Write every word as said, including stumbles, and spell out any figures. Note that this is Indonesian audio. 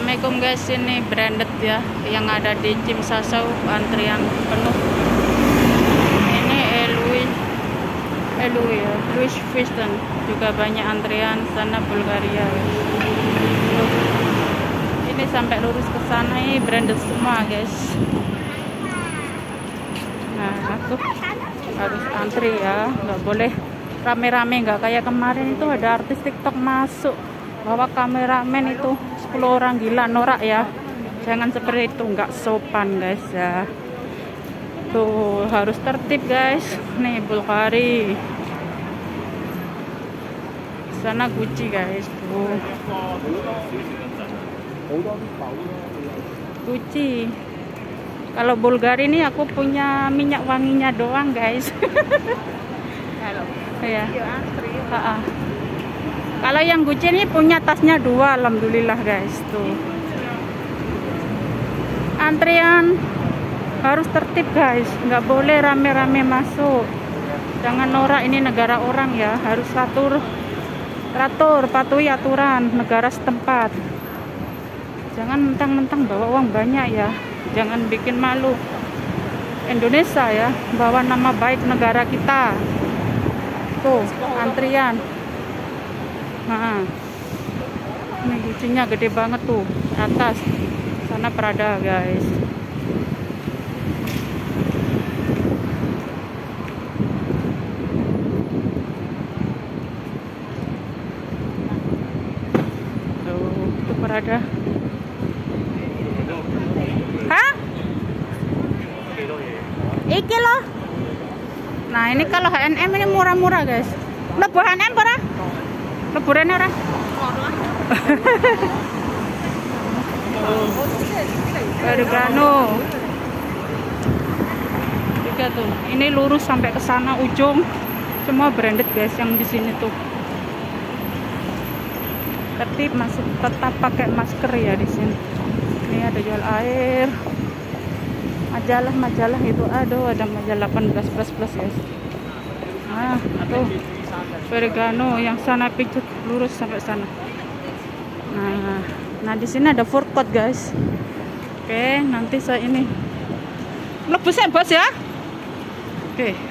Assalamualaikum guys, ini branded ya yang ada di Cimsasau, antrian penuh. Ini Louis Louis ya, Louis Vuitton juga banyak antrian, sana Bulgaria. Ini sampai lurus ke sana, ini branded semua guys. Nah, aku harus antri ya, nggak boleh rame-rame, nggak kayak kemarin itu ada artis TikTok masuk bawa kameramen itu sepuluh orang, gila, norak ya. Jangan seperti itu, nggak sopan guys ya. Tuh harus tertib guys. Nih Bulgari, sana Gucci guys. Tuh Gucci. Kalau Bulgari ini aku punya minyak wanginya doang guys. Ya. Kalau yang Gucci ini punya tasnya dua, alhamdulillah guys. Tuh antrian harus tertib guys, nggak boleh rame-rame masuk. Jangan norak, ini negara orang ya, harus atur teratur, patuhi aturan negara setempat. Jangan mentang-mentang bawa uang banyak ya, jangan bikin malu Indonesia ya, bawa nama baik negara kita. Tuh antrian. Nah, ini Gucci-nya gede banget tuh atas. Sana Prada guys. Tuh, itu Prada. Hah? Iki loh. Nah, ini kalau H and M ini murah-murah guys. Lebu H and M berapa? Leburan orang. Ferragamo. Tiga tuh. Ini lurus sampai ke sana ujung. Semua branded guys yang di sini tuh. Tertib, masuk, tetap pakai masker ya di sini. Ini ada jual air. Majalah-majalah itu, aduh, ada majalah delapan belas plus plus guys. Nah, tuh Ferragamo yang sana picut lurus sampai sana. Nah, nah di sini ada food court guys. Oke, nanti saya ini lebih bos ya. Oke.